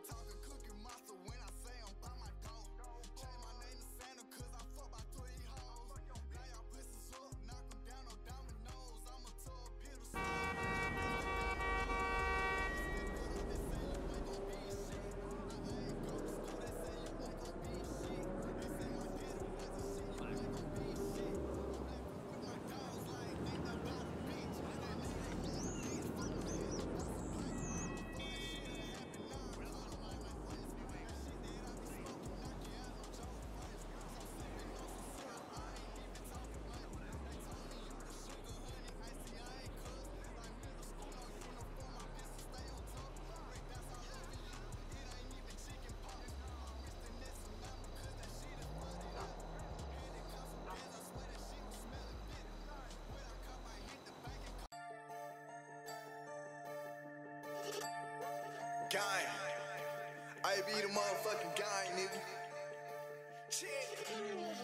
ain't talking Cookie Monster when I say I'm by my door. Change my name to Santa cause I fuck by 3 hoes. Now y'all pussies up, knock them down, no dominoes. I'm a tub piddle slow. They say you ain't gon' be shit. I ain't go to school, they say you ain't gon' be shit. They say my daddy wasn't shit, you ain't gon' be shit. I'm laughing with my dogs like ain't nothing about a bitch. That nigga ain't want a bitch, fuck my head up out some pipe. Before that shit had happened, now I'm calling my wife. That shit that I be smoking, knock you out, no joke first. I'm sipping on some syrup, I ain't even talking much. They told me you the sugar, honey, icy, I ain't cooked. Like middle school, no uniform, my business stay on top. Break dance all over you, it ain't even chicken pop. My wrist and that tsunami, cause that shit is flooded up. Had to cop some bands, I swear that shit was smelling bitter. When I cop, I hit the bank and gang. I be the motherfucking gang, nigga. Shit.